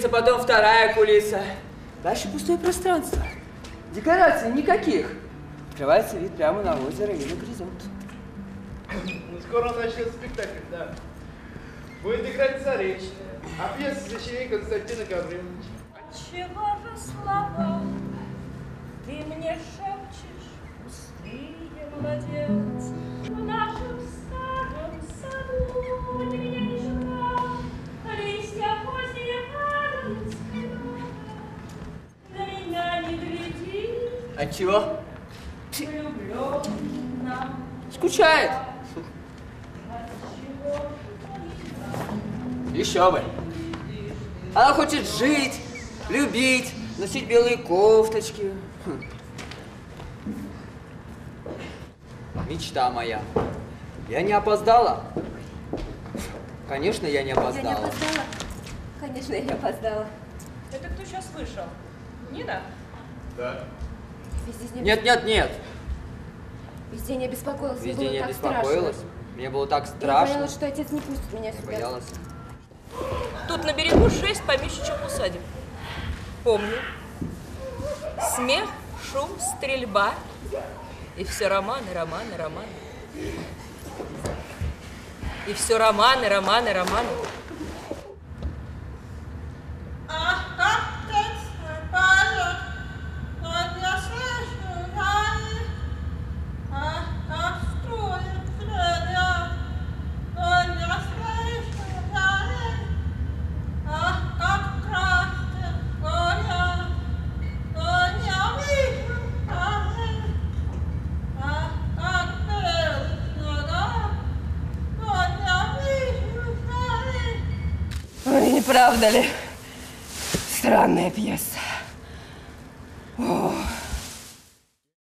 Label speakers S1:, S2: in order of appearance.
S1: кулиса, потом вторая кулиса. Дальше пустое пространство. Декораций никаких. Открывается вид прямо на озеро и на горизонт.
S2: Ну, скоро начнется спектакль, да. Будет играть Заречная, а пьеса сочинения Константина Гавриловича.
S3: Отчего же слова ты мне шепчешь, пустые, молодец? В нашем старом саду ты меня не ждал, листья поздние падают с крылья. На меня не гляди.
S1: Отчего?
S3: Влюблённа.
S1: Скучает. Еще бы. Она хочет жить, любить, носить белые кофточки. Мечта моя. Я не опоздала? Конечно, я не опоздала.
S4: Я не опоздала. Конечно, я не опоздала.
S3: Это кто сейчас вышел? Нина?
S2: Да.
S1: Нет.
S4: Везде не беспокоилась.
S1: Везде
S4: мне
S1: не
S4: было так
S1: беспокоилась.
S4: страшно.
S1: Мне было так
S4: Я
S1: страшно.
S4: боялась, что отец не пустит меня
S1: Я
S4: сюда.
S1: боялась.
S3: Тут на берегу 6 помещичьих усадеб. Помню. Смех, шум, стрельба. И все романы. И все романы.
S5: Ах, как тесная поет, но я слышу раны. Ах, как струит стрелят, но я слышу раны. Ах, как красит горят, но я вижу раны. Ах, как белый снега, но я вижу раны.
S4: Ой, не правда ли? Странная пьеса. Ох.